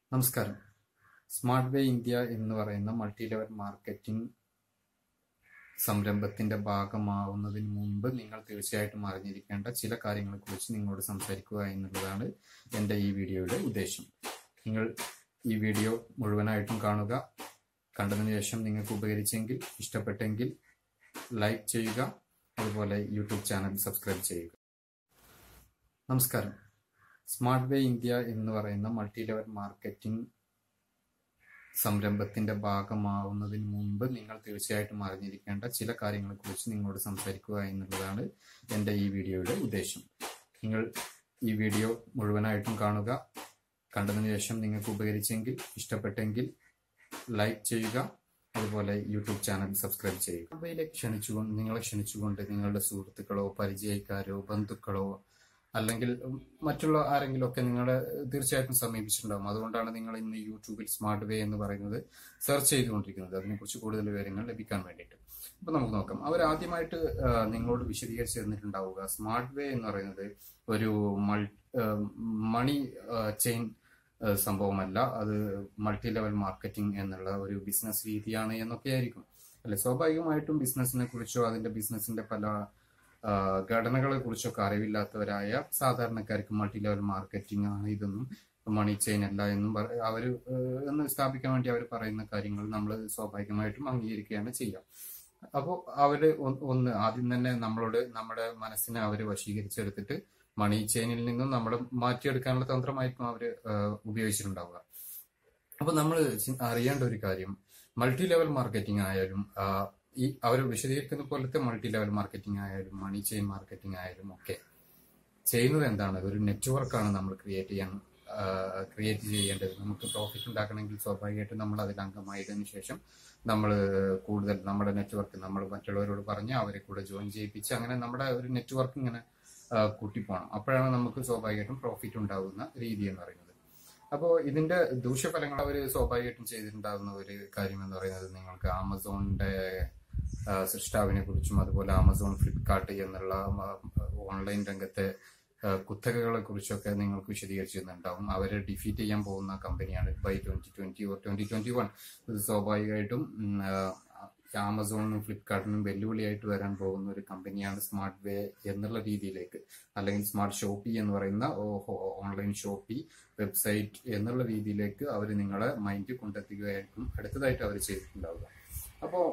നമസ്കാരം. സ്മാർട്ട് വേ ഇന്ത്യ എന്ന് പറയുന്ന മൾട്ടി ലെവൽ മാർക്കറ്റിംഗ് സംരംഭത്തിന്റെ ഭാഗമാവുന്നതിന് മുമ്പ് നിങ്ങൾ തീർച്ചയായിട്ടും അറിഞ്ഞിരിക്കേണ്ട ചില കാര്യങ്ങളെക്കുറിച്ച് നിങ്ങളോട് സംസാരിക്കുക എന്നുള്ളതാണ് എൻ്റെ ഈ വീഡിയോയുടെ ഉദ്ദേശം. നിങ്ങൾ ഈ വീഡിയോ മുഴുവനായിട്ടും കാണുക. കണ്ടതിന് ശേഷം നിങ്ങൾക്ക് ഉപകരിച്ചെങ്കിൽ, ഇഷ്ടപ്പെട്ടെങ്കിൽ ലൈക്ക് ചെയ്യുക. അതുപോലെ യൂട്യൂബ് ചാനൽ സബ്സ്ക്രൈബ് ചെയ്യുക. നമസ്കാരം. സ്മാർട്ട് വേ ഇന്ത്യ എന്ന് പറയുന്ന മൾട്ടി ലെവൽ മാർക്കറ്റിംഗ് സംരംഭത്തിന്റെ ഭാഗമാവുന്നതിന് മുമ്പ് നിങ്ങൾ തീർച്ചയായിട്ടും അറിഞ്ഞിരിക്കേണ്ട ചില കാര്യങ്ങളെക്കുറിച്ച് നിങ്ങളോട് സംസാരിക്കുക എന്നുള്ളതാണ് എൻ്റെ ഈ വീഡിയോയുടെ ഉദ്ദേശം. നിങ്ങൾ ഈ വീഡിയോ മുഴുവനായിട്ടും കാണുക. കണ്ടതിന് ശേഷം നിങ്ങൾക്ക് ഉപകരിച്ചെങ്കിൽ, ഇഷ്ടപ്പെട്ടെങ്കിൽ ലൈക്ക് ചെയ്യുക. അതുപോലെ യൂട്യൂബ് ചാനൽ സബ്സ്ക്രൈബ് ചെയ്യുക. നിങ്ങളെ ക്ഷണിച്ചുകൊണ്ട് നിങ്ങളുടെ സുഹൃത്തുക്കളോ പരിചയക്കാരോ ബന്ധുക്കളോ അല്ലെങ്കിൽ മറ്റുള്ള ആരെങ്കിലും ഒക്കെ നിങ്ങളെ തീർച്ചയായിട്ടും സമീപിച്ചിട്ടുണ്ടാകും. അതുകൊണ്ടാണ് നിങ്ങൾ ഇന്ന് യൂട്യൂബിൽ സ്മാർട്ട് വേ എന്ന് പറയുന്നത് സെർച്ച് ചെയ്തുകൊണ്ടിരിക്കുന്നത്, അതിനെക്കുറിച്ച് കൂടുതൽ വിവരങ്ങൾ ലഭിക്കാൻ വേണ്ടിയിട്ട്. അപ്പൊ നമുക്ക് നോക്കാം. അവർ ആദ്യമായിട്ട് നിങ്ങളോട് വിശദീകരിച്ച് തന്നിട്ടുണ്ടാവുക, സ്മാർട്ട് വേ എന്ന് പറയുന്നത് ഒരു മണി ചെയിൻ സംഭവമല്ല, അത് മൾട്ടി ലെവൽ മാർക്കറ്റിംഗ് എന്നുള്ള ഒരു ബിസിനസ് രീതിയാണ് എന്നൊക്കെ ആയിരിക്കും അല്ലെ. സ്വാഭാവികമായിട്ടും ബിസിനസിനെ കുറിച്ചോ അതിന്റെ ബിസിനസിന്റെ പല ഘടനകളെ കുറിച്ചൊക്കെ അറിവില്ലാത്തവരായ സാധാരണക്കാർക്ക് മൾട്ടി ലെവൽ മാർക്കറ്റിംഗ് ആണ് ഇതൊന്നും മണി ചെയിൻ അല്ല എന്നും അവർ എന്ന് സ്ഥാപിക്കാൻ വേണ്ടി അവർ പറയുന്ന കാര്യങ്ങൾ നമ്മൾ സ്വാഭാവികമായിട്ടും അംഗീകരിക്കുകയാണ് ചെയ്യുക. അപ്പോൾ അവര് ആദ്യം തന്നെ നമ്മുടെ മനസ്സിനെ അവര് വശീകരിച്ചെടുത്തിട്ട് മണി ചെയിനിൽ നിന്നും നമ്മൾ മാറ്റിയെടുക്കാനുള്ള തന്ത്രമായിരിക്കും അവര് ഉപയോഗിച്ചിട്ടുണ്ടാവുക. അപ്പൊ നമ്മൾ അറിയേണ്ട ഒരു കാര്യം, മൾട്ടി ലെവൽ മാർക്കറ്റിംഗ് ആയാലും ഈ അവർ വിശദീകരിക്കുന്ന പോലത്തെ മൾട്ടി ലെവൽ മാർക്കറ്റിംഗ് ആയാലും മണി ചെയിൻ മാർക്കറ്റിംഗ് ആയാലും ഒക്കെ ചെയ്യുന്നത് എന്താണ്? ഒരു നെറ്റ്വർക്കാണ് നമ്മൾ ക്രിയേറ്റ് ചെയ്യേണ്ടത്. നമുക്ക് പ്രോഫിറ്റ് ഉണ്ടാക്കണമെങ്കിൽ സ്വാഭാവികമായിട്ടും നമ്മൾ അതിൽ അംഗമായതിനു ശേഷം നമ്മൾ കൂടുതൽ നമ്മുടെ നെറ്റ്വർക്ക് നമ്മൾ മറ്റുള്ളവരോട് പറഞ്ഞ് അവരെ കൂടെ ജോയിൻ ചെയ്യിപ്പിച്ച് അങ്ങനെ നമ്മുടെ ഒരു നെറ്റ്വർക്ക് ഇങ്ങനെ കൂട്ടിപ്പോണം. അപ്പോഴാണ് നമുക്ക് സ്വാഭാവികമായിട്ടും പ്രോഫിറ്റ് ഉണ്ടാകുന്ന രീതി എന്ന് പറയുന്നത്. അപ്പോൾ ഇതിന്റെ ദൂഷ്യഫലങ്ങൾ അവർ സ്വാഭാവികമായിട്ടും ചെയ്തിട്ടുണ്ടാകുന്ന ഒരു കാര്യം എന്ന് പറയുന്നത്, നിങ്ങൾക്ക് ആമസോണിന്റെ സൃഷ്ടാവിനെ കുറിച്ചും അതുപോലെ ആമസോൺ, ഫ്ലിപ്കാർട്ട് എന്നുള്ള ഓൺലൈൻ രംഗത്തെ കുത്തകകളെ കുറിച്ചൊക്കെ നിങ്ങൾക്ക് വിശദീകരിച്ചിട്ടുണ്ടാവും. അവരെ ഡിഫീറ്റ് ചെയ്യാൻ പോകുന്ന കമ്പനിയാണ് ബൈ 2020 or 2021. ഇത് സ്വാഭാവികമായിട്ടും ആമസോണിനും ഫ്ലിപ്കാർട്ടിനും വെല്ലുവിളിയായിട്ട് വരാൻ പോകുന്ന ഒരു കമ്പനിയാണ് സ്മാർട്ട് വേ എന്നുള്ള രീതിയിലേക്ക്, അല്ലെങ്കിൽ സ്മാർട്ട് ഷോപ്പി എന്ന് പറയുന്ന ഓൺലൈൻ ഷോപ്പി വെബ്സൈറ്റ് എന്നുള്ള രീതിയിലേക്ക് അവർ നിങ്ങളെ മൈൻഡ് കൊണ്ടെത്തിക്കുകയായിരിക്കും അടുത്തതായിട്ട് അവർ ചെയ്തിട്ടുണ്ടാവുക. അപ്പോൾ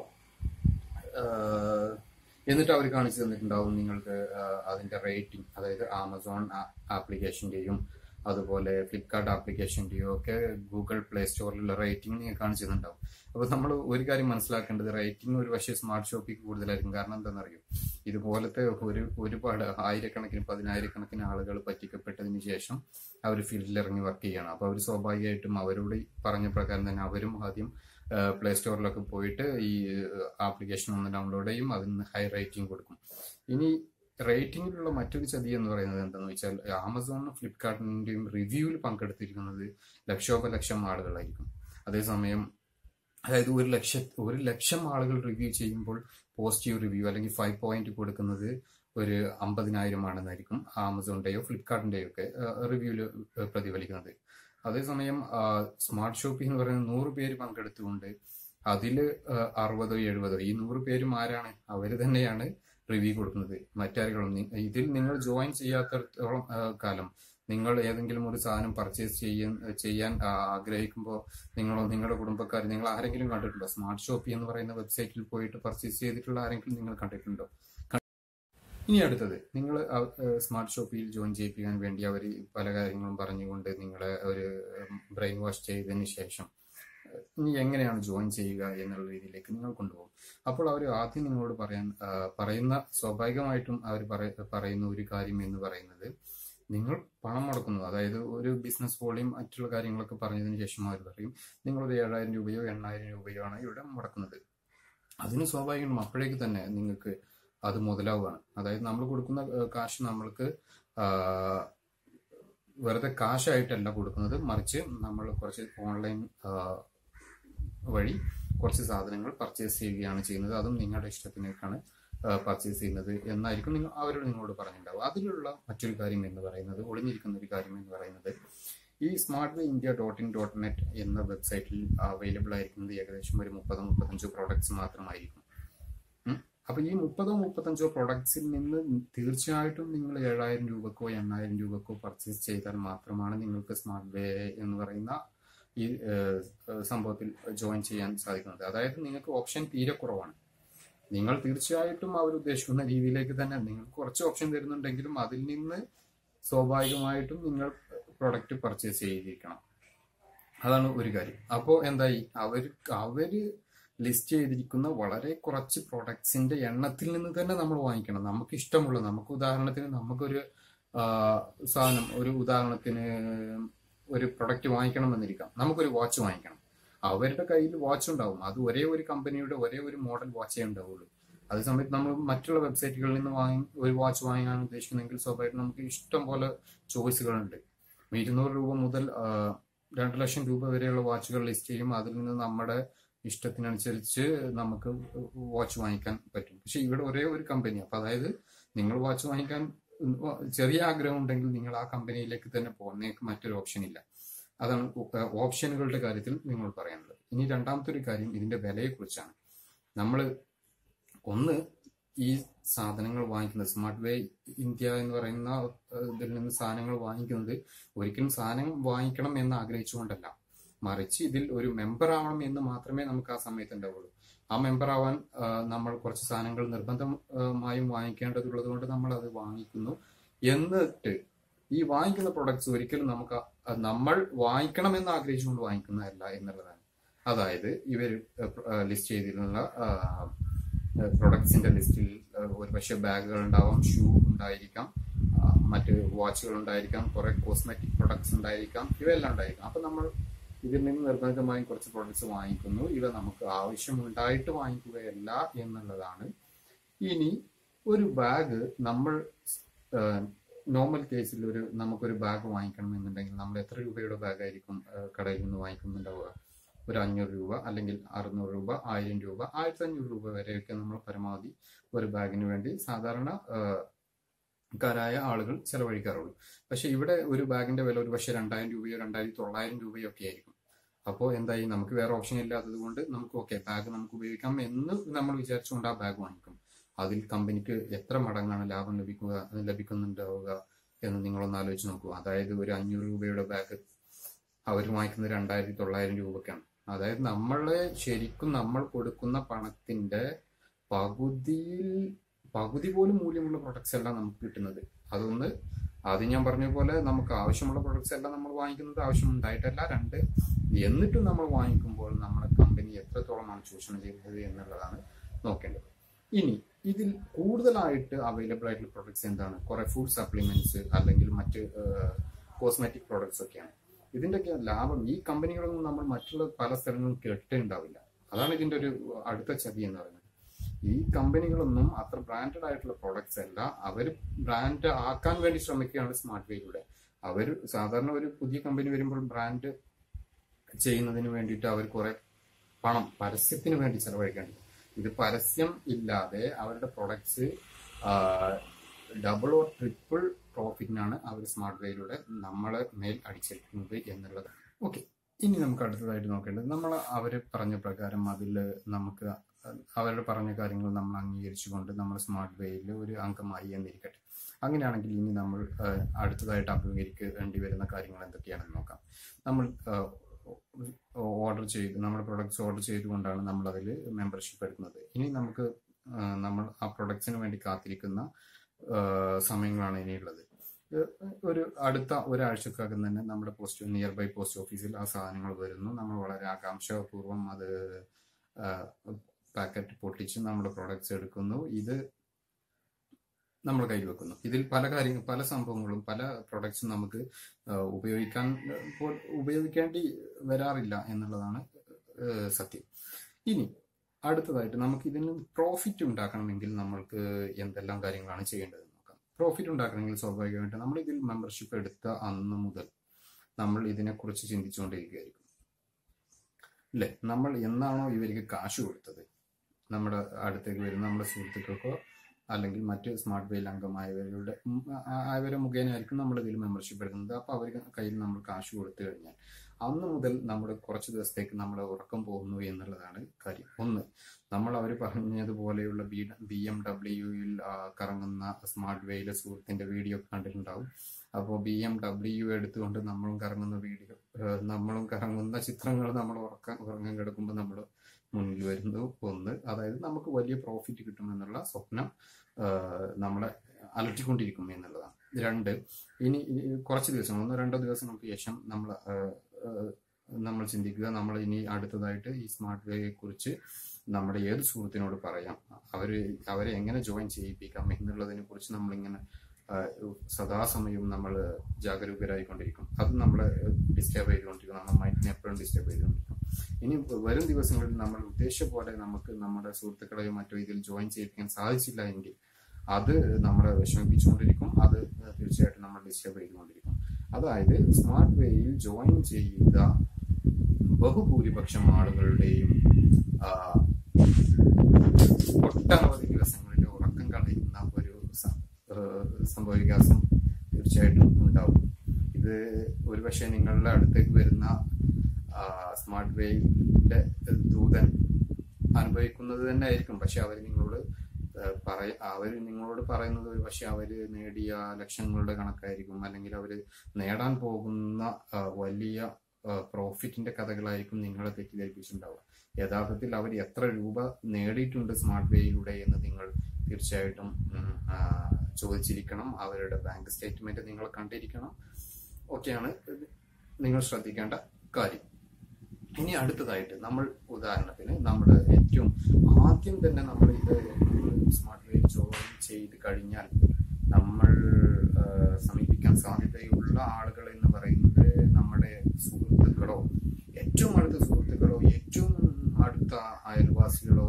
എന്നിട്ട് അവർ കാണിച്ചു തന്നിട്ടുണ്ടാവും നിങ്ങൾക്ക് അതിന്റെ റേറ്റിംഗ്, അതായത് ആമസോൺ ആപ്ലിക്കേഷന്റെയും അതുപോലെ ഫ്ലിപ്കാർട്ട് ആപ്ലിക്കേഷന്റെയും ഒക്കെ ഗൂഗിൾ പ്ലേ സ്റ്റോറിലുള്ള റേറ്റിംഗ് നിങ്ങൾ കാണിച്ചു തന്നിട്ടുണ്ടാവും. അപ്പൊ നമ്മൾ ഒരു കാര്യം മനസ്സിലാക്കേണ്ടത്, റേറ്റിംഗ് ഒരു പക്ഷേ സ്മാർട്ട് ഷോപ്പിക്ക് കൂടുതലായിരിക്കും. കാരണം എന്താണെന്നറിയോ, ഇതുപോലത്തെ ഒരുപാട് ആയിരക്കണക്കിന് പതിനായിരക്കണക്കിന് ആളുകൾ പറ്റിക്കപ്പെട്ടതിന് ശേഷം അവർ ഫീൽഡിൽ ഇറങ്ങി വർക്ക് ചെയ്യണം. അപ്പൊ അവർ സ്വാഭാവികമായിട്ടും അവരോട് പറഞ്ഞ പ്രകാരം തന്നെ അവരും ആദ്യം പ്ലേ സ്റ്റോറിലൊക്കെ പോയിട്ട് ഈ ആപ്ലിക്കേഷൻ ഒന്ന് ഡൗൺലോഡ് ചെയ്യും, അതിന് ഹൈ റേറ്റിംഗ് കൊടുക്കും. ഇനി റേറ്റിംഗിലുള്ള മറ്റൊരു ചതി എന്ന് പറയുന്നത് എന്താണെന്ന് വെച്ചാൽ, ആമസോണിനും ഫ്ലിപ്കാർട്ടിന്റെയും റിവ്യൂവിൽ പങ്കെടുത്തിരിക്കുന്നത് ലക്ഷോപലക്ഷം ആളുകളായിരിക്കും. അതേസമയം അതായത് ഒരു ലക്ഷം ആളുകൾ റിവ്യൂ ചെയ്യുമ്പോൾ പോസിറ്റീവ് റിവ്യൂ അല്ലെങ്കിൽ 5 പോയിന്റ് കൊടുക്കുന്നത് ഒരു 50,000 ആണെന്നായിരിക്കും ആമസോണിന്റെയോ ഫ്ലിപ്കാർട്ടിന്റെയോ ഒക്കെ റിവ്യൂല് പ്രതിഫലിക്കുന്നത്. അതേസമയം സ്മാർട്ട് ഷോപ്പിംഗ് എന്ന് പറയുന്നത് 100 പേര് പങ്കെടുത്തുകൊണ്ട് അതില് 60 70 ഈ 100 പേരും ആരാണ്? അവര് തന്നെയാണ് റിവ്യൂ കൊടുക്കുന്നത്, മറ്റാരുകളും. ഇതിൽ നിങ്ങൾ ജോയിൻ ചെയ്യാത്തടത്തോളം കാലം നിങ്ങൾ ഏതെങ്കിലും ഒരു സാധനം പർച്ചേസ് ചെയ്യാൻ ആഗ്രഹിക്കുമ്പോൾ നിങ്ങളുടെ കുടുംബക്കാർ, നിങ്ങൾ ആരെങ്കിലും കണ്ടിട്ടുണ്ടോ? സ്മാർട്ട് ഷോപ്പി എന്ന് പറയുന്ന വെബ്സൈറ്റിൽ പോയിട്ട് പർച്ചേസ് ചെയ്തിട്ടുള്ള ആരെങ്കിലും നിങ്ങൾ കണ്ടിട്ടുണ്ടോ? ഇനി അടുത്തത്, നിങ്ങൾ സ്മാർട്ട് ഷോപ്പിൽ ജോയിൻ ചെയ്യിപ്പിക്കാൻ വേണ്ടി അവർ പല കാര്യങ്ങളും പറഞ്ഞുകൊണ്ട് നിങ്ങളെ ഒരു ബ്രെയിൻ വാഷ് ചെയ്തതിന് ശേഷം ഇനി എങ്ങനെയാണ് ജോയിൻ ചെയ്യുക എന്നുള്ള രീതിയിലേക്ക് നിങ്ങൾ കൊണ്ടുപോകും. അപ്പോൾ അവർ ആദ്യം നിങ്ങളോട് പറയുന്ന സ്വാഭാവികമായിട്ടും അവർ പറയുന്ന ഒരു കാര്യം എന്ന് പറയുന്നത്, നിങ്ങൾ പണം മുടക്കുന്നു, അതായത് ഒരു ബിസിനസ് വോളിയം മറ്റുള്ള കാര്യങ്ങളൊക്കെ പറഞ്ഞതിന് ശേഷം അവർ പറയും നിങ്ങളൊരു 7,000 രൂപയോ 8,000 രൂപയോ ആണ് ഇവിടെ മുടക്കുന്നത്. അതിന് സ്വാഭാവികം അപ്പോഴേക്ക് തന്നെ നിങ്ങൾക്ക് അത് മുതലാവുകയാണ്. അതായത് നമ്മൾ കൊടുക്കുന്ന കാശ് നമ്മൾക്ക് വെറുതെ കാശായിട്ടല്ല കൊടുക്കുന്നത്, മറിച്ച് നമ്മൾ കുറച്ച് ഓൺലൈൻ വഴി കുറച്ച് സാധനങ്ങൾ പർച്ചേസ് ചെയ്യുകയാണ് ചെയ്യുന്നത്. അതും നിങ്ങളുടെ ഇഷ്ടത്തിനേക്കാണ് പർച്ചേസ് ചെയ്യുന്നത് എന്നായിരിക്കും അവരോട് നിങ്ങളോട് പറഞ്ഞിട്ടുണ്ടാവും. അതിലുള്ള മറ്റൊരു കാര്യം എന്ന് പറയുന്നത്, ഒളിഞ്ഞിരിക്കുന്ന ഒരു കാര്യം എന്ന് പറയുന്നത്, ഈ smartwayindia.in.net എന്ന വെബ്സൈറ്റിൽ അവൈലബിൾ ആയിരിക്കുന്നത് ഏകദേശം ഒരു 30-35 പ്രോഡക്ട്സ് മാത്രമായിരിക്കും. അപ്പൊ ഈ 30-35 പ്രോഡക്ട്സിൽ നിന്ന് തീർച്ചയായിട്ടും നിങ്ങൾ 7,000 രൂപക്കോ 8,000 രൂപക്കോ പർച്ചേസ് ചെയ്താൽ മാത്രമാണ് നിങ്ങൾക്ക് സ്മാർട്ട് വേ എന്ന് പറയുന്ന ഈ സംഭവത്തിൽ ജോയിൻ ചെയ്യാൻ സാധിക്കുന്നത്. അതായത് നിങ്ങൾക്ക് ഓപ്ഷൻ തീരെ കുറവാണ്. നിങ്ങൾ തീർച്ചയായിട്ടും അവർ ഉദ്ദേശിക്കുന്ന രീതിയിലേക്ക് തന്നെ നിങ്ങൾക്ക് കുറച്ച് ഓപ്ഷൻ തരുന്നുണ്ടെങ്കിലും അതിൽ നിന്ന് സ്വാഭാവികമായിട്ടും നിങ്ങൾ പ്രൊഡക്റ്റ് പർച്ചേസ് ചെയ്തിരിക്കണം. അതാണ് ഒരു കാര്യം. അപ്പോൾ എന്തായി, അവര് ലിസ്റ്റ് ചെയ്തിരിക്കുന്ന വളരെ കുറച്ച് പ്രൊഡക്ട്സിന്റെ എണ്ണത്തിൽ നിന്ന് തന്നെ നമ്മൾ വാങ്ങിക്കണം. നമുക്ക് ഇഷ്ടമുള്ള, നമുക്ക് ഉദാഹരണത്തിന് നമുക്കൊരു സാധനം, ഉദാഹരണത്തിന് ഒരു പ്രൊഡക്റ്റ് വാങ്ങിക്കണമെന്നിരിക്കാം. നമുക്കൊരു വാച്ച് വാങ്ങിക്കണം. അവരുടെ കയ്യിൽ വാച്ച് ഉണ്ടാവും, അത് ഒരേ ഒരു കമ്പനിയുടെ ഒരേ ഒരു മോഡൽ വാച്ചേ ഉണ്ടാവുള്ളൂ. അതേസമയത്ത് നമ്മൾ മറ്റുള്ള വെബ്സൈറ്റുകളിൽ നിന്ന് ഒരു വാച്ച് വാങ്ങാൻ ഉദ്ദേശിക്കുന്നെങ്കിൽ സ്വാഭാവികം നമുക്ക് ഇഷ്ടം പോലെ ചോയ്സുകളുണ്ട്. 200 രൂപ മുതൽ 2 ലക്ഷം രൂപ വരെയുള്ള വാച്ചുകൾ ലിസ്റ്റ് ചെയ്യും. അതിൽ നിന്ന് നമ്മുടെ ഇഷ്ടത്തിനനുസരിച്ച് നമുക്ക് വാച്ച് വാങ്ങിക്കാൻ പറ്റും. പക്ഷെ ഇവിടെ ഒരേ ഒരു കമ്പനി. അപ്പൊ അതായത് നിങ്ങൾ വാച്ച് വാങ്ങിക്കാൻ ചെറിയ ആഗ്രഹം ഉണ്ടെങ്കിൽ നിങ്ങൾ ആ കമ്പനിയിലേക്ക് തന്നെ പോകാം. നിങ്ങൾക്ക് മറ്റൊരു ഓപ്ഷൻ ഇല്ല. അതാണ് ഓപ്ഷനുകളുടെ കാര്യത്തിൽ നിങ്ങൾ പറയാനുള്ളത്. ഇനി രണ്ടാമത്തെ ഒരു കാര്യം ഇതിന്റെ വിലയെ കുറിച്ചാണ്. നമ്മൾ ഈ സാധനങ്ങൾ വാങ്ങിക്കുന്നത്, സ്മാർട്ട് വേ ഇന്ത്യ എന്ന് പറയുന്ന ഇതിൽ നിന്ന് സാധനങ്ങൾ വാങ്ങിക്കുന്നത് ഒരിക്കലും സാധനം വാങ്ങിക്കണം എന്ന് ആഗ്രഹിച്ചുകൊണ്ടല്ല, മറിച്ച് ഇതിൽ ഒരു മെമ്പർ ആവണം എന്ന് മാത്രമേ നമുക്ക് ആ സമയത്ത് ഉണ്ടാവുള്ളൂ. ആ മെമ്പർ ആവാൻ നമ്മൾ കുറച്ച് സാധനങ്ങൾ നിർബന്ധമായും വാങ്ങിക്കേണ്ടതുള്ളത് കൊണ്ട് നമ്മൾ അത് വാങ്ങിക്കുന്നു. എന്നിട്ട് ഈ വാങ്ങിക്കുന്ന പ്രൊഡക്ട്സ് ഒരിക്കലും നമ്മൾ വാങ്ങിക്കണമെന്ന് ആഗ്രഹിച്ചുകൊണ്ട് വാങ്ങിക്കുന്നതല്ല എന്നുള്ളതാണ്. അതായത് ഇവർ ലിസ്റ്റ് ചെയ്തിട്ടുള്ള പ്രൊഡക്ട്സിന്റെ ലിസ്റ്റിൽ ഒരു പക്ഷേ ബാഗുകൾ ഉണ്ടാവാം, ഷൂ ഉണ്ടായിരിക്കാം, മറ്റ് വാച്ചുകൾ ഉണ്ടായിരിക്കാം, കുറെ കോസ്മെറ്റിക് പ്രൊഡക്ട്സ് ഉണ്ടായിരിക്കാം, ഇവയെല്ലാം ഉണ്ടായിരിക്കാം. അപ്പൊ നമ്മൾ ഇതിൽ നിന്ന് നിർബന്ധമായും കുറച്ച് പ്രൊഡക്ട്സ് വാങ്ങിക്കുന്നു. ഇവ നമുക്ക് ആവശ്യമുണ്ടായിട്ട് വാങ്ങിക്കുകയല്ല എന്നുള്ളതാണ്. ഇനി ഒരു ബാഗ് നമ്മൾ നോർമൽ കേസിൽ നമുക്കൊരു ബാഗ് വാങ്ങിക്കണം എന്നുണ്ടെങ്കിൽ നമ്മൾ എത്ര രൂപയുടെ ബാഗായിരിക്കും കടയിൽ നിന്ന് വാങ്ങിക്കുന്നുണ്ടാവുക? ഒരു 500 രൂപ, അല്ലെങ്കിൽ 600 രൂപ, 1000 രൂപ, 1500 രൂപ വരെയൊക്കെ നമ്മൾ പരമാവധി ഒരു ബാഗിന് വേണ്ടി സാധാരണക്കാരായ ആളുകൾ ചെലവഴിക്കാറുള്ളൂ. പക്ഷെ ഇവിടെ ഒരു ബാഗിന്റെ വില ഒരു പക്ഷേ 2000 രൂപയോ 2900 രൂപയോ ഒക്കെ ആയിരിക്കും. അപ്പോൾ എന്തായി, നമുക്ക് വേറെ ഓപ്ഷൻ ഇല്ലാത്തത് കൊണ്ട് നമുക്ക് ബാഗ് നമുക്ക് ഉപയോഗിക്കാം എന്ന് നമ്മൾ വിചാരിച്ചുകൊണ്ട് ആ ബാഗ് വാങ്ങിക്കും. അതിൽ കമ്പനിക്ക് എത്ര മടങ്ങാണ് ലാഭം ലഭിക്കുന്നുണ്ടാവുക എന്ന് നിങ്ങളൊന്ന് ആലോചിച്ച് നോക്കൂ. അതായത് ഒരു 500 രൂപയുടെ ബാഗ് അവർ വാങ്ങിക്കുന്നത് 2900 രൂപക്കാണ്. അതായത് ശരിക്കും നമ്മൾ കൊടുക്കുന്ന പണത്തിന്റെ പകുതി പോലും മൂല്യമുള്ള പ്രൊഡക്ട്സ് എല്ലാം നമുക്ക് കിട്ടുന്നത്. ആദ്യം ഞാൻ പറഞ്ഞ പോലെ നമുക്ക് ആവശ്യമുള്ള പ്രൊഡക്ട്സ് എല്ലാം നമ്മൾ വാങ്ങിക്കുന്നത് ആവശ്യമുണ്ടായിട്ടല്ല. 2, എന്നിട്ടും നമ്മൾ വാങ്ങിക്കുമ്പോൾ നമ്മുടെ കമ്പനി എത്രത്തോളമാണ് ചൂഷണം ചെയ്യുന്നത് എന്നുള്ളതാണ് നോക്കേണ്ടത്. ഇനി ഇതിൽ കൂടുതലായിട്ട് അവൈലബിൾ ആയിട്ടുള്ള പ്രൊഡക്ട്സ് എന്താണ്? കുറെ ഫുഡ് സപ്ലിമെന്റ്സ് അല്ലെങ്കിൽ മറ്റ് കോസ്മെറ്റിക് പ്രൊഡക്ട്സ് ഒക്കെയാണ്. ഇതിന്റെയൊക്കെ ലാഭം ഈ കമ്പനികളൊന്നും നമ്മൾ മറ്റുള്ള പല സ്ഥലങ്ങളും കേട്ടിട്ടുണ്ടാവില്ല. അതാണ് ഇതിന്റെ ഒരു അടുത്ത ചതി എന്ന് പറയുന്നത്. ഈ കമ്പനികളൊന്നും അത്ര ബ്രാൻഡഡ് ആയിട്ടുള്ള പ്രൊഡക്ട്സ് അല്ല, അവർ ബ്രാൻഡ് ആക്കാൻ വേണ്ടി ശ്രമിക്കുകയാണ് സ്മാർട്ട് വേയിലൂടെ. അവർ സാധാരണ ഒരു പുതിയ കമ്പനി വരുമ്പോൾ ബ്രാൻഡ് ചെയ്യുന്നതിന് വേണ്ടിയിട്ട് അവർ കുറെ പണം പരസ്യത്തിന് വേണ്ടി ചെലവഴിക്കേണ്ടത്. ഇത് പരസ്യം ഇല്ലാതെ അവരുടെ പ്രൊഡക്ട്സ് ഡബിൾ ഓർ ട്രിപ്പിൾ പ്രോഫിറ്റിനാണ് അവർ സ്മാർട്ട് വേയിലൂടെ നമ്മളെ മേൽ അടിച്ചേക്കുന്നത് എന്നുള്ളതാണ്. ഓക്കെ, ഇനി നമുക്ക് അടുത്തതായിട്ട് നോക്കേണ്ടത്, അവർ പറഞ്ഞ പ്രകാരം അതിൽ നമുക്ക് അവരുടെ പറഞ്ഞ കാര്യങ്ങൾ നമ്മൾ അംഗീകരിച്ചുകൊണ്ട് നമ്മൾ സ്മാർട്ട് വേയിൽ ഒരു അംഗമായി എന്നിരിക്കട്ടെ. അങ്ങനെയാണെങ്കിൽ ഇനി നമ്മൾ അടുത്തതായിട്ട് അഭിമുഖീകരിക്കേണ്ടി വരുന്ന കാര്യങ്ങൾ എന്തൊക്കെയാണെന്ന് നോക്കാം. നമ്മൾ നമ്മുടെ പ്രൊഡക്ട്സ് ഓർഡർ ചെയ്തുകൊണ്ടാണ് നമ്മൾ അതിൽ മെമ്പർഷിപ്പ് എടുക്കുന്നത്. ഇനി നമ്മൾ ആ പ്രൊഡക്ട്സിന് വേണ്ടി കാത്തിരിക്കുന്ന സമയങ്ങളാണ് ഇനിയുള്ളത്. അടുത്ത ഒരാഴ്ചക്കകം തന്നെ നമ്മുടെ നിയർ ബൈ പോസ്റ്റ് ഓഫീസിൽ ആ സാധനങ്ങൾ വരുന്നു. നമ്മൾ വളരെ ആകാംക്ഷാപൂർവ്വം അത് പാക്കറ്റ് പൊട്ടിച്ച് നമ്മുടെ പ്രൊഡക്ട്സ് എടുക്കുന്നു. ഇത് നമ്മൾ കയ്യിൽ വെക്കുന്നു. ഇതിൽ പല സംഭവങ്ങളും പല പ്രൊഡക്ട്സും നമുക്ക് ഉപയോഗിക്കേണ്ടി വരാറില്ല എന്നുള്ളതാണ് സത്യം. ഇനി അടുത്തതായിട്ട് നമുക്ക് ഇതിന് പ്രോഫിറ്റ് ഉണ്ടാക്കണമെങ്കിൽ നമ്മൾക്ക് എന്തെല്ലാം കാര്യങ്ങളാണ് ചെയ്യേണ്ടതെന്ന് നോക്കാം. പ്രോഫിറ്റ് ഉണ്ടാക്കണമെങ്കിൽ സ്വാഭാവികമായിട്ട് നമ്മൾ ഇതിൽ മെമ്പർഷിപ്പ് എടുത്ത അന്ന് മുതൽ നമ്മൾ ഇതിനെക്കുറിച്ച് ചിന്തിച്ചുകൊണ്ടിരിക്കുകയായിരിക്കും അല്ലെ. നമ്മൾ എന്നാണോ ഇവർക്ക് കാശ് കൊടുത്തത്, നമ്മുടെ അടുത്തേക്ക് വരുന്ന നമ്മുടെ സുഹൃത്തുക്കൾക്കോ അല്ലെങ്കിൽ മറ്റ് സ്മാർട്ട് വെയിൽ അംഗമായവരുടെ അവരെ മുഖേനയായിരിക്കും നമ്മൾ ഇതിൽ മെമ്പർഷിപ്പ് എടുക്കുന്നത്. അപ്പോൾ അവർ കയ്യിൽ നമ്മൾ കാശ് കൊടുത്തു കഴിഞ്ഞാൽ അന്ന് മുതൽ നമ്മുടെ കുറച്ച് ദിവസത്തേക്ക് നമ്മുടെ ഉറക്കം പോകുന്നു എന്നുള്ളതാണ് കാര്യം. ഒന്ന്, നമ്മൾ അവർ പറഞ്ഞതുപോലെയുള്ള BMW കറങ്ങുന്ന സ്മാർട്ട് വെയിലെ സുഹൃത്തിന്റെ വീഡിയോ കണ്ടിട്ടുണ്ടാവും. അപ്പോൾ BMW എടുത്തുകൊണ്ട് നമ്മളും കറങ്ങുന്ന ചിത്രങ്ങൾ നമ്മൾ ഉറങ്ങാൻ കിടക്കുമ്പോൾ നമ്മൾ മുന്നിൽ വരുന്നു. ഒന്ന്, അതായത് നമുക്ക് വലിയ പ്രോഫിറ്റ് കിട്ടുമെന്നുള്ള സ്വപ്നം നമ്മളെ അലട്ടിക്കൊണ്ടിരിക്കും എന്നുള്ളതാണ്. രണ്ട്, ഇനി കുറച്ച് ദിവസം 1-2 ദിവസങ്ങൾക്ക് ശേഷം നമ്മൾ ചിന്തിക്കുക, നമ്മൾ ഇനി അടുത്തതായിട്ട് ഈ സ്മാർട്ട് വേയെ കുറിച്ച് നമ്മുടെ ഏത് സുഹൃത്തിനോട് പറയാം, അവരെ എങ്ങനെ ജോയിൻ ചെയ്യിപ്പിക്കാം എന്നുള്ളതിനെ കുറിച്ച് നമ്മളിങ്ങനെ സദാസമയവും നമ്മൾ ജാഗരൂകരായിക്കൊണ്ടിരിക്കും. അത് നമ്മളെ ഡിസ്റ്റർബ് ചെയ്തുകൊണ്ടിരിക്കും, നമ്മുടെ മൈൻഡിനെ എപ്പോഴും ഡിസ്റ്റർബ് ചെയ്തുകൊണ്ടിരിക്കും. ഇനി വരും ദിവസങ്ങളിൽ നമ്മൾ ഉദ്ദേശിച്ച പോലെ നമുക്ക് നമ്മുടെ സുഹൃത്തുക്കളെയോ മറ്റോ ഇതിൽ ജോയിൻ ചെയ്യിപ്പിക്കാൻ സാധിച്ചില്ല എങ്കിൽ അത് നമ്മളെ വിഷമിപ്പിച്ചുകൊണ്ടിരിക്കും. അത് തീർച്ചയായിട്ടും നമ്മൾ ഡിസ്റ്റർബ് ചെയ്തുകൊണ്ടിരിക്കും. അതായത് സ്മാർട്ട് വേയിൽ ജോയിൻ ചെയ്ത ബഹുഭൂരിപക്ഷം ആളുകളുടെയും ഒട്ടനവധി ദിവസങ്ങളിൽ ഉറക്കം കളയുന്ന ഒരു സംഭവവികാസം തീർച്ചയായിട്ടും ഉണ്ടാവും. ഇത് ഒരുപക്ഷെ നിങ്ങളുടെ അടുത്തേക്ക് വരുന്ന സ്മാർട്ട് വേയിലെ ദൂതൻ അനുഭവിക്കുന്നത് തന്നെ ആയിരിക്കും. പക്ഷെ അവർ നിങ്ങളോട് പറയുന്നത് ഒരു പക്ഷെ അവര് നേടിയ ലക്ഷങ്ങളുടെ കണക്കായിരിക്കും, അല്ലെങ്കിൽ അവര് നേടാൻ പോകുന്ന വലിയ പ്രോഫിറ്റിന്റെ കഥകളായിരിക്കും നിങ്ങളെ തെറ്റിദ്ധരിപ്പിച്ചിട്ടുണ്ടാവുക. യഥാർത്ഥത്തിൽ അവർ എത്ര രൂപ നേടിയിട്ടുണ്ട് സ്മാർട്ട് വേയിലൂടെ എന്ന് നിങ്ങൾ തീർച്ചയായിട്ടും ചോദിച്ചിരിക്കണം. അവരുടെ ബാങ്ക് സ്റ്റേറ്റ്മെന്റ് നിങ്ങൾ കണ്ടിരിക്കണം. ഒക്കെയാണ് നിങ്ങൾ ശ്രദ്ധിക്കേണ്ട കാര്യം. ഇനി അടുത്തതായിട്ട് നമ്മൾ ഉദാഹരണത്തിന് നമ്മുടെ ഏറ്റവും ആദ്യം തന്നെ നമ്മൾ ഇത് സ്മാർട്ട് വേയിൽ ജോയിൻ ചെയ്ത് കഴിഞ്ഞാൽ നമ്മൾ സമീപിക്കാൻ സാധ്യതയുള്ള ആളുകൾ എന്ന് പറയുന്നത് നമ്മുടെ സുഹൃത്തുക്കളോ, ഏറ്റവും അടുത്ത സുഹൃത്തുക്കളോ, ഏറ്റവും അടുത്ത അയൽവാസികളോ.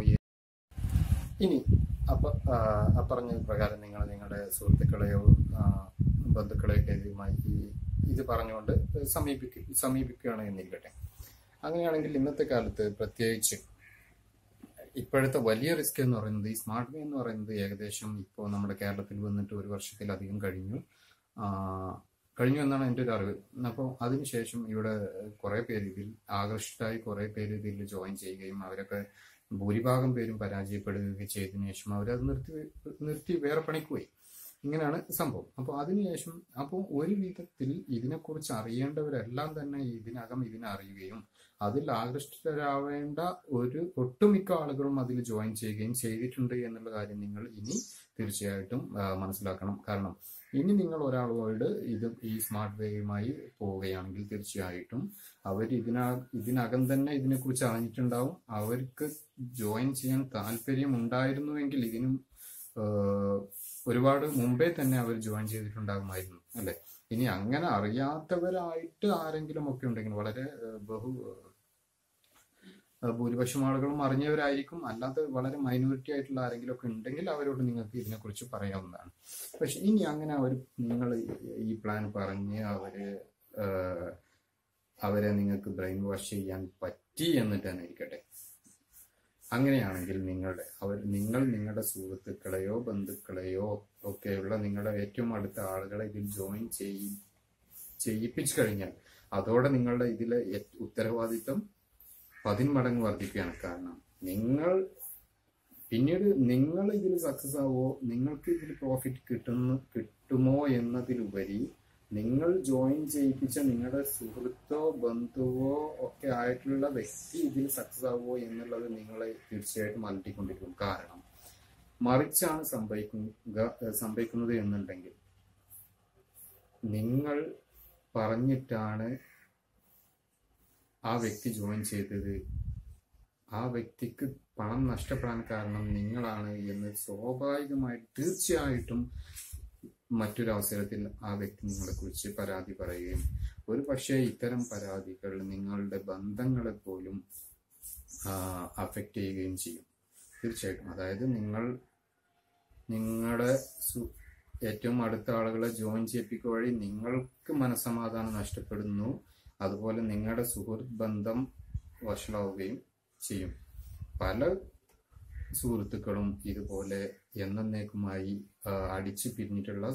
ഇനി പറഞ്ഞ പ്രകാരം നിങ്ങൾ നിങ്ങളുടെ സുഹൃത്തുക്കളെയോ ബന്ധുക്കളെയൊക്കെ ഇത് പറഞ്ഞുകൊണ്ട് സമീപിക്കുകയാണ് എന്നിരിക്കട്ടെ. അങ്ങനെയാണെങ്കിൽ ഇന്നത്തെ കാലത്ത് പ്രത്യേകിച്ച് ഇപ്പോഴത്തെ വലിയ റിസ്ക് എന്ന് പറയുന്നത് ഈ സ്മാർട്ട് വേ എന്ന് പറയുന്നത് ഏകദേശം ഇപ്പോൾ നമ്മുടെ കേരളത്തിൽ വന്നിട്ട് 1 വർഷത്തിലധികം കഴിഞ്ഞു എന്നാണ് എൻ്റെ ഒരു അറിവ്. അപ്പോൾ അതിനുശേഷം ഇവിടെ കുറെ പേര് ഇതിൽ ആകർഷിതരായി കുറെ പേര് ഇതിൽ ജോയിൻ ചെയ്യുകയും അവരൊക്കെ ഭൂരിഭാഗം പേരും പരാജയപ്പെടുകയും ചെയ്തതിനു ശേഷം അവരത് നിർത്തി വേറെ പണിക്ക് പോയി. ഇങ്ങനെയാണ് സംഭവം. അപ്പോൾ അതിനുശേഷം ഒരു വിധത്തിൽ ഇതിനെക്കുറിച്ച് അറിയേണ്ടവരെല്ലാം തന്നെ ഇതിനെ അറിയുകയും അതിൽ ആകൃഷ്ടരാവേണ്ട ഒട്ടുമിക്ക ആളുകളും അതിൽ ജോയിൻ ചെയ്യുകയും ചെയ്തിട്ടുണ്ട് എന്നുള്ള കാര്യം നിങ്ങൾ ഇനി തീർച്ചയായിട്ടും മനസ്സിലാക്കണം. കാരണം ഇനി നിങ്ങൾ ഒരാളോട് ഈ സ്മാർട്ട് വേയുമായി പോവുകയാണെങ്കിൽ തീർച്ചയായിട്ടും അവർ ഇതിനകം തന്നെ ഇതിനെക്കുറിച്ച് അറിഞ്ഞിട്ടുണ്ടാവും. അവർക്ക് ജോയിൻ ചെയ്യാൻ താല്പര്യം ഉണ്ടായിരുന്നുവെങ്കിൽ ഇതിനും ഒരുപാട് മുമ്പേ തന്നെ അവർ ജോയിൻ ചെയ്തിട്ടുണ്ടാകുമായിരുന്നു, അല്ലെ? ഇനി അങ്ങനെ അറിയാത്തവരായിട്ട് ആരെങ്കിലും ഒക്കെ ഉണ്ടെങ്കിൽ വളരെ ഭൂരിപക്ഷം ആളുകളും അറിഞ്ഞവരായിരിക്കും. അല്ലാതെ വളരെ മൈനോറിറ്റി ആയിട്ടുള്ള ആരെങ്കിലും ഒക്കെ ഉണ്ടെങ്കിൽ അവരോട് നിങ്ങൾക്ക് ഇതിനെക്കുറിച്ച് പറയാവുന്നതാണ്. പക്ഷെ ഇനി അങ്ങനെ നിങ്ങൾ ഈ പ്ലാൻ പറഞ്ഞ് അവരെ നിങ്ങൾക്ക് ബ്രെയിൻ വാഷ് ചെയ്യാൻ പറ്റി എന്നിട്ട് തന്നെ ഇരിക്കട്ടെ. അങ്ങനെയാണെങ്കിൽ നിങ്ങൾ നിങ്ങളുടെ സുഹൃത്തുക്കളെയോ ബന്ധുക്കളെയോ ഒക്കെയുള്ള നിങ്ങളുടെ ഏറ്റവും അടുത്ത ആളുകളെ ഇതിൽ ജോയിൻ ചെയ്യിപ്പിച്ചു കഴിഞ്ഞാൽ അതോടെ നിങ്ങളുടെ ഇതിലെ ഉത്തരവാദിത്വം 10 മടങ്ങ് വർദ്ധിക്കുകയാണ്. കാരണം പിന്നീട് നിങ്ങൾ ഇതിൽ സക്സസ് ആവോ, നിങ്ങൾക്ക് ഇതിൽ പ്രോഫിറ്റ് കിട്ടുമോ എന്നതിലുപരി നിങ്ങൾ ജോയിൻ ചെയ്യിപ്പിച്ച നിങ്ങളുടെ സുഹൃത്തോ ബന്ധുവോ ഒക്കെ ആയിട്ടുള്ള വ്യക്തി ഇതിൽ സക്സസ് ആവുമോ എന്നുള്ളത് നിങ്ങളെ തീർച്ചയായിട്ടും അലട്ടിക്കൊണ്ടിരിക്കും. കാരണം മറിച്ചാണ് സംഭവിക്കുന്നത് എന്നുണ്ടെങ്കിൽ നിങ്ങൾ പറഞ്ഞിട്ടാണ് ആ വ്യക്തി ജോയിൻ ചെയ്തത്, ആ വ്യക്തിക്ക് പണം നഷ്ടപ്പെടാൻ കാരണം നിങ്ങളാണ് എന്ന് സ്വാഭാവികമായിട്ട് തീർച്ചയായിട്ടും മറ്റൊരു അവസരത്തിൽ ആ വ്യക്തി നിങ്ങളെ കുറിച്ച് പരാതി പറയുകയും ഒരു പക്ഷേ ഇത്തരം പരാതികൾ നിങ്ങളുടെ ബന്ധങ്ങളെ പോലും അഫക്റ്റ് ചെയ്യുകയും ചെയ്യും തീർച്ചയായിട്ടും. അതായത് നിങ്ങളുടെ ഏറ്റവും അടുത്ത ആളുകളെ ജോയിൻ ചെയ്യിപ്പിക്കുക വഴി നിങ്ങൾക്ക് മനസ്സമാധാനം നഷ്ടപ്പെടുന്നു. അതുപോലെ നിങ്ങളുടെ സുഹൃത്ത് ബന്ധം വഷളാവുകയും ചെയ്യും. പല സുഹൃത്തുക്കളും ഇതുപോലെ എന്നേക്കുമായി അടിച്ചു പിരിഞ്ഞിട്ടുള്ള,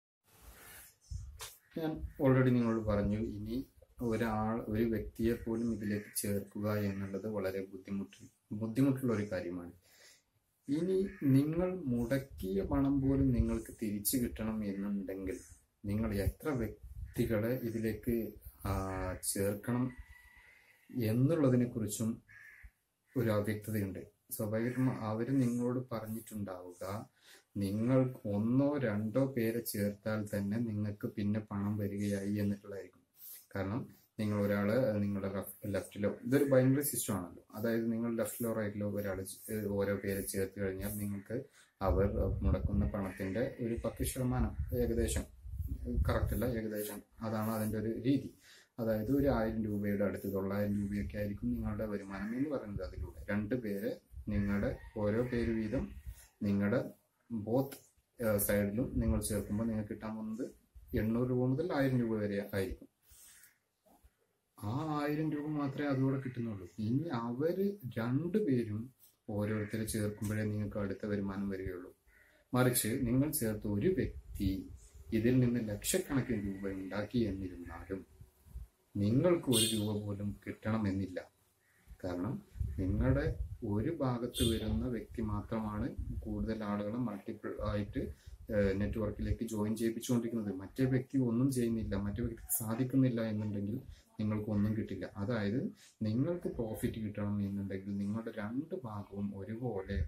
ഞാൻ ഓൾറെഡി നിങ്ങളോട് പറഞ്ഞു, ഇനി ഒരു വ്യക്തിയെ പോലും ഇതിലേക്ക് ചേർക്കുക എന്നുള്ളത് വളരെ ബുദ്ധിമുട്ടുള്ള ഒരു കാര്യമാണ്. ഇനി നിങ്ങൾ മുടക്കിയ പണം പോലും നിങ്ങൾക്ക് തിരിച്ചു കിട്ടണം എന്നുണ്ടെങ്കിൽ നിങ്ങൾ എത്ര വ്യക്തികളെ ഇതിലേക്ക് ചേർക്കണം എന്നുള്ളതിനെ കുറിച്ചും ഒരു അവ്യക്തതയുണ്ട്. സ്വാഭാവികമായിട്ടും അവർ നിങ്ങളോട് പറഞ്ഞിട്ടുണ്ടാവുക, നിങ്ങൾ 1-2 പേരെ ചേർത്താൽ തന്നെ നിങ്ങൾക്ക് പിന്നെ പണം വരികയായി എന്നിട്ടുള്ളതായിരിക്കും. കാരണം നിങ്ങൾ ഒരാള് നിങ്ങളുടെ ലെഫ്റ്റിലോ, ഇതൊരു ബൈനറി സിസ്റ്റം ആണല്ലോ, അതായത് നിങ്ങൾ ലെഫ്റ്റിലോ റൈറ്റിലോ ഒരാൾ ഓരോ പേരെ ചേർത്ത് കഴിഞ്ഞാൽ നിങ്ങൾക്ക് അവർ മുടക്കുന്ന പണത്തിന്റെ ഒരു 10% ഏകദേശം, കറക്റ്റ് അല്ല, ഏകദേശം അതാണ് അതിന്റെ ഒരു രീതി. അതായത് ഒരു 1000 രൂപയുടെ അടുത്ത് 900 രൂപയൊക്കെ ആയിരിക്കും നിങ്ങളുടെ വരുമാനം എന്ന് പറയുന്നത്. അതിലൂടെ 2 പേര്, നിങ്ങളുടെ ഓരോ പേര് വീതം നിങ്ങളുടെ ബോത്ത് സൈഡിലും നിങ്ങൾ ചേർക്കുമ്പോൾ നിങ്ങൾക്ക് കിട്ടാൻ പോകുന്നത് 800 രൂപ മുതൽ 1000 രൂപ വരെ ആയിരിക്കും. ആ 1000 രൂപ മാത്രമേ അതുകൂടെ കിട്ടുന്നുള്ളൂ. ഇനി അവര് 2 പേരും ഓരോരുത്തരെ ചേർക്കുമ്പോഴേ നിങ്ങൾക്ക് അടുത്ത വരുമാനം വരികയുള്ളൂ. മറിച്ച് നിങ്ങൾ ചേർത്ത ഒരു വ്യക്തി ഇതിൽ നിന്ന് ലക്ഷക്കണക്കിന് രൂപ ഉണ്ടാക്കി എന്നിരുന്നാലും നിങ്ങൾക്ക് 1 രൂപ പോലും കിട്ടണമെന്നില്ല. കാരണം നിങ്ങളുടെ ഒരു ഭാഗത്ത് വരുന്ന വ്യക്തി മാത്രമാണ് കൂടുതൽ ആളുകളെ മൾട്ടിപ്പിൾ ആയിട്ട് നെറ്റ്വർക്കിലേക്ക് ജോയിൻ ചെയ്യിപ്പിച്ചുകൊണ്ടിരിക്കുന്നത്. മറ്റേ വ്യക്തി ഒന്നും ചെയ്യുന്നില്ല, മറ്റേ വ്യക്തിക്ക് സാധിക്കുന്നില്ല എന്നുണ്ടെങ്കിൽ നിങ്ങൾക്ക് ഒന്നും കിട്ടില്ല. അതായത് നിങ്ങൾക്ക് പ്രോഫിറ്റ് കിട്ടണം എന്നുണ്ടെങ്കിൽ നിങ്ങളുടെ 2 ഭാഗവും ഒരുപോലെ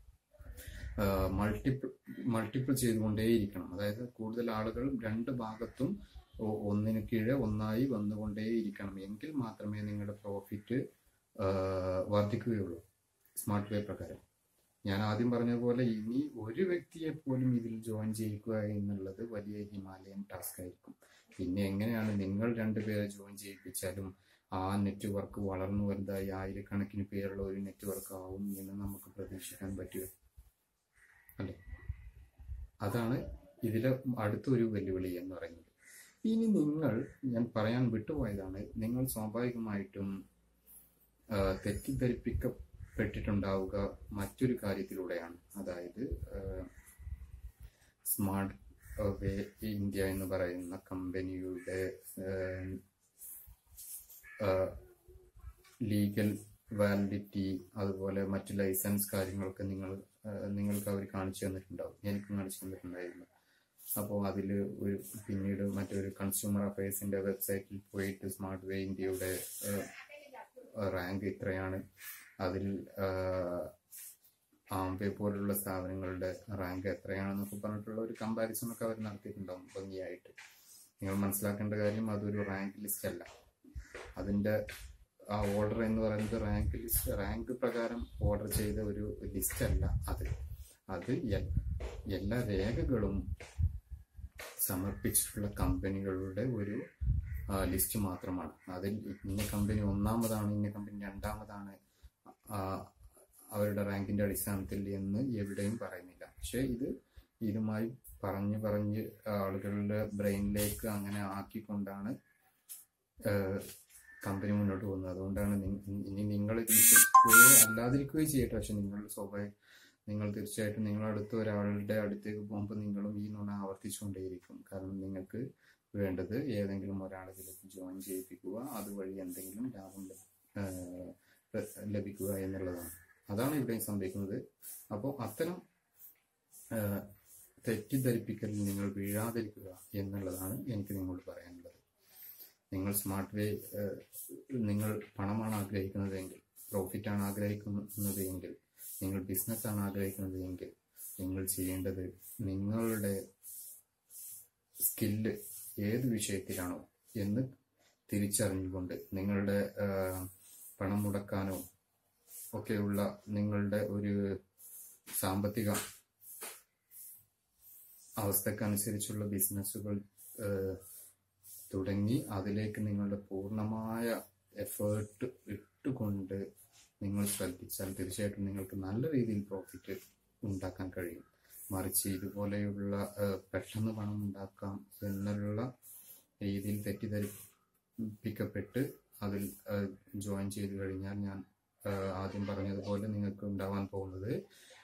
മൾട്ടിപ്പിൾ ചെയ്തുകൊണ്ടേയിരിക്കണം. അതായത് കൂടുതൽ ആളുകൾ 2 ഭാഗത്തും ഒന്നിന് കീഴെ ഒന്നായി വന്നുകൊണ്ടേയിരിക്കണം. എങ്കിൽ മാത്രമേ നിങ്ങളുടെ പ്രോഫിറ്റ് വർദ്ധിക്കുകയുള്ളൂ സ്മാർട്ട് വേ പ്രകാരം. ഞാൻ ആദ്യം പറഞ്ഞതുപോലെ ഇനി ഒരു വ്യക്തിയെ പോലും ഇതിൽ ജോയിൻ ചെയ്യിക്കുക എന്നുള്ളത് വലിയ ഹിമാലയൻ ടാസ്ക് ആയിരിക്കും. പിന്നെ എങ്ങനെയാണ് നിങ്ങൾ 2 പേരെ ജോയിൻ ചെയ്യിപ്പിച്ചാലും ആ നെറ്റ്വർക്ക് വളർന്നു വലുതായി 1000കണക്കിന് പേരുള്ള ഒരു നെറ്റ്വർക്ക് ആവും എന്ന് നമുക്ക് പ്രതീക്ഷിക്കാൻ പറ്റുക അല്ലേ? അതാണ് ഇതിലെ അടുത്തൊരു വെല്ലുവിളി എന്ന് പറയുന്നത്. ഇനി ഞാൻ പറയാൻ വിട്ടുപോയതാണ്, നിങ്ങൾ സ്വാഭാവികമായിട്ടും തെറ്റിദ്ധരിപ്പിക്കപ്പെട്ടിട്ടുണ്ടാവുക മറ്റൊരു കാര്യത്തിലൂടെയാണ്. അതായത് സ്മാർട്ട് വേ ഇന്ത്യ എന്ന് പറയുന്ന കമ്പനിയുടെ ലീഗൽ വാലിഡിറ്റി, അതുപോലെ മറ്റ് ലൈസൻസ് കാര്യങ്ങളൊക്കെ നിങ്ങൾക്ക് അവർ കാണിച്ചു തന്നിട്ടുണ്ടാവും. എനിക്കും കാണിച്ചു തന്നിട്ടുണ്ടായിരുന്നു. അപ്പോൾ അതിൽ പിന്നീട് മറ്റൊരു കൺസ്യൂമർ അഫയേഴ്സിന്റെ വെബ്സൈറ്റിൽ പോയിട്ട് സ്മാർട്ട് വേ ഇന്ത്യയുടെ റാങ്ക് ഇത്രയാണ്, അതിൽ ആംബെ പോലുള്ള സ്ഥാപനങ്ങളുടെ റാങ്ക് എത്രയാണെന്നൊക്കെ പറഞ്ഞിട്ടുള്ള ഒരു കമ്പാരിസൺ ഒക്കെ അവർ നടത്തിയിട്ടുണ്ടാവും ഭംഗിയായിട്ട്. നിങ്ങൾ മനസ്സിലാക്കേണ്ട കാര്യം, അതൊരു റാങ്ക് ലിസ്റ്റ് അല്ല. അതിന്റെ ആ ഓർഡർ എന്ന് പറയുന്നത് റാങ്ക് പ്രകാരം ഓർഡർ ചെയ്ത ഒരു ലിസ്റ്റ് അല്ല. അത് എല്ലാ രേഖകളും സമർപ്പിച്ചിട്ടുള്ള കമ്പനികളുടെ ഒരു ലിസ്റ്റ് മാത്രമാണ്. അതിൽ ഇന്ന കമ്പനി 1ാമതാണ്, ഇന്ന കമ്പനി 2ാമതാണ് അവരുടെ റാങ്കിന്റെ അടിസ്ഥാനത്തിൽ എന്ന് എവിടെയും പറയുന്നില്ല. പക്ഷെ ഇതുമായി പറഞ്ഞ് ആളുകളുടെ ബ്രെയിനിലേക്ക് അങ്ങനെ ആക്കിക്കൊണ്ടാണ് കമ്പനി മുന്നോട്ട് പോകുന്നത്. അതുകൊണ്ടാണ് ഇനി നിങ്ങൾ വിശ്വസിക്കുകയോ അല്ലാതിരിക്കുകയോ ചെയ്യട്ടെ, പക്ഷെ നിങ്ങൾ തീർച്ചയായിട്ടും നിങ്ങളടുത്ത് ഒരാളുടെ അടുത്തേക്ക് പോകുമ്പോൾ നിങ്ങളും ഈ നുണ ആവർത്തിച്ചുകൊണ്ടേയിരിക്കും. കാരണം നിങ്ങൾക്ക് വേണ്ടത് ഏതെങ്കിലും ഒരാളിലേക്ക് ജോയിൻ ചെയ്യിപ്പിക്കുക, അതുവഴി എന്തെങ്കിലും ലാഭം ലഭിക്കുക എന്നുള്ളതാണ്. അതാണ് ഇവിടെ സംഭവിക്കുന്നത്. അപ്പോൾ അത്തരം തെറ്റിദ്ധരിപ്പിക്കലിൽ നിങ്ങൾ വീഴാതിരിക്കുക എന്നുള്ളതാണ് എനിക്ക് നിങ്ങളോട് പറയാനുള്ളത്. നിങ്ങൾ സ്മാർട്ട് വേ, നിങ്ങൾ പണമാണ് ആഗ്രഹിക്കുന്നത് എങ്കിൽ, പ്രോഫിറ്റാണ് ആഗ്രഹിക്കുന്നത് എങ്കിൽ, നിങ്ങൾ ബിസിനസ്സാണ് ആഗ്രഹിക്കുന്നത് എങ്കിൽ, നിങ്ങൾ ചെയ്യേണ്ടത് നിങ്ങളുടെ സ്കില്ല് ഏത് വിഷയത്തിലാണോ എന്ന് തിരിച്ചറിഞ്ഞുകൊണ്ട് നിങ്ങളുടെ പണം മുടക്കാനോ ഒക്കെയുള്ള നിങ്ങളുടെ ഒരു സാമ്പത്തിക അവസ്ഥക്കനുസരിച്ചുള്ള ബിസിനസ്സുകൾ തുടങ്ങി അതിലേക്ക് നിങ്ങളുടെ പൂർണ്ണമായ എഫേർട്ട് ഇട്ടുകൊണ്ട് നിങ്ങൾ ശ്രദ്ധിച്ചാൽ തീർച്ചയായിട്ടും നിങ്ങൾക്ക് നല്ല രീതിയിൽ പ്രോഫിറ്റ് ഉണ്ടാക്കാൻ കഴിയും. മറിച്ച് ഇതുപോലെയുള്ള പെട്ടെന്ന് പണം ഉണ്ടാക്കാം എന്നുള്ള രീതിയിൽ തെറ്റിദ്ധരിപ്പിക്കപ്പെട്ട് അതിൽ ജോയിൻ ചെയ്ത് കഴിഞ്ഞാൽ ഞാൻ ആദ്യം പറഞ്ഞതുപോലെ നിങ്ങൾക്ക് ഉണ്ടാവാൻ പോകുന്നത്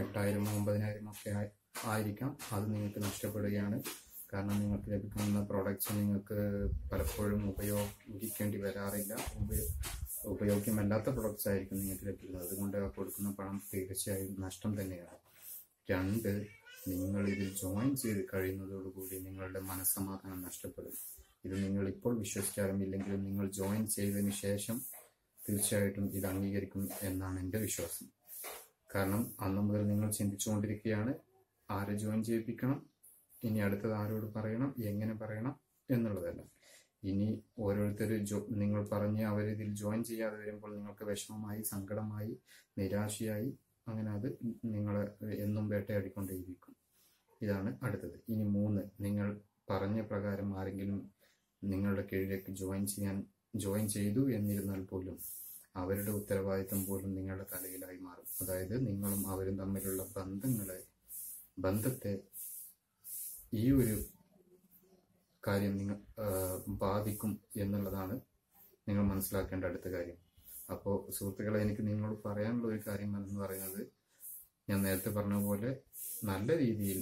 8,000 9,000 ഒക്കെ ആയിരിക്കാം. അത് നിങ്ങൾക്ക് നഷ്ടപ്പെടുകയാണ്. കാരണം നിങ്ങൾക്ക് ലഭിക്കുന്ന പ്രോഡക്റ്റ്സ് നിങ്ങൾക്ക് പലപ്പോഴും ഉപയോഗിക്കേണ്ടി വരാറില്ല. ഉപയോഗ്യമല്ലാത്ത പ്രൊഡക്ട്സ് ആയിരിക്കും നിങ്ങൾക്ക് ലഭിക്കുന്നത്. അതുകൊണ്ട് ആ കൊടുക്കുന്ന പണം തീർച്ചയായും നഷ്ടം തന്നെയാണ്. 2, നിങ്ങൾ ഇതിൽ ജോയിൻ ചെയ്ത് കഴിയുന്നതോടുകൂടി നിങ്ങളുടെ മനസ്സമാധാനം നഷ്ടപ്പെടും. ഇത് നിങ്ങൾ ഇപ്പോൾ വിശ്വസിച്ചാലും ഇല്ലെങ്കിലും നിങ്ങൾ ജോയിൻ ചെയ്തതിന് ശേഷം തീർച്ചയായിട്ടും ഇത് അംഗീകരിക്കും എന്നാണ് എൻ്റെ വിശ്വാസം. കാരണം അന്നു മുതൽ നിങ്ങൾ ചിന്തിച്ചുകൊണ്ടിരിക്കുകയാണ് ആരെ ജോയിൻ ചെയ്യിപ്പിക്കണം, ഇനി അടുത്തത് ആരോട് പറയണം, എങ്ങനെ പറയണം എന്നുള്ളതല്ല. ഇനി ഓരോരുത്തർ നിങ്ങൾ പറഞ്ഞ് അവരിതിൽ ജോയിൻ ചെയ്യാതെ വരുമ്പോൾ നിങ്ങൾക്ക് വിഷമമായി, സങ്കടമായി, നിരാശയായി, അങ്ങനെ അത് നിങ്ങളെ എന്നും വേട്ടയാടിക്കൊണ്ടേയിരിക്കും. ഇതാണ് അടുത്തത്. ഇനി 3, നിങ്ങൾ പറഞ്ഞ പ്രകാരം ആരെങ്കിലും നിങ്ങളുടെ കീഴിലേക്ക് ജോയിൻ ചെയ്തു എന്നിരുന്നാൽ പോലും അവരുടെ ഉത്തരവാദിത്തം പോലും നിങ്ങളുടെ തലയിലായി മാറും. അതായത് നിങ്ങളും അവരും തമ്മിലുള്ള ബന്ധത്തെ ഈ ഒരു കാര്യം നിങ്ങൾ ബാധിക്കും എന്നുള്ളതാണ് നിങ്ങൾ മനസ്സിലാക്കേണ്ട അടുത്ത കാര്യം. അപ്പോൾ സുഹൃത്തുക്കളെ, എനിക്ക് നിങ്ങളോട് പറയാനുള്ള ഒരു കാര്യം എന്ന് പറയുന്നത്, ഞാൻ നേരത്തെ പറഞ്ഞ പോലെ നല്ല രീതിയിൽ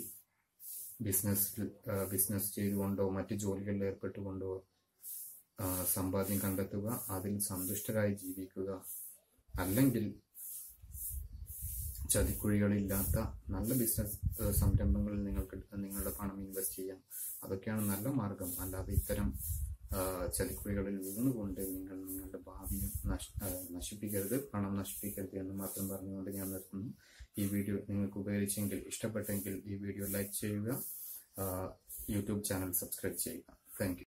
ബിസിനസ് ചെയ്തുകൊണ്ടോ മറ്റ് ജോലികളിൽ ഏർപ്പെട്ടുകൊണ്ടോ സമ്പാദ്യം കണ്ടെത്തുക, അതിൽ സന്തുഷ്ടരായി ജീവിക്കുക. അല്ലെങ്കിൽ ചതിക്കുഴികളില്ലാത്ത നല്ല ബിസിനസ് സംരംഭങ്ങളിൽ നിങ്ങളുടെ പണം ഇൻവെസ്റ്റ് ചെയ്യാം. അതൊക്കെയാണ് നല്ല മാർഗം. അല്ലാതെ ഇത്തരം ചതിക്കുഴികളിൽ വീണുകൊണ്ട് നിങ്ങൾ നിങ്ങളുടെ ഭാവിയും നശിപ്പിക്കരുത്, പണം നശിപ്പിക്കരുത് എന്ന് മാത്രം പറഞ്ഞുകൊണ്ട് ഞാൻ നിർത്തുന്നു. ഈ വീഡിയോ നിങ്ങൾക്ക് ഉപകരിച്ചെങ്കിൽ, ഇഷ്ടപ്പെട്ടെങ്കിൽ ഈ വീഡിയോ ലൈക്ക് ചെയ്യുക, യൂട്യൂബ് ചാനൽ സബ്സ്ക്രൈബ് ചെയ്യുക. Thank U.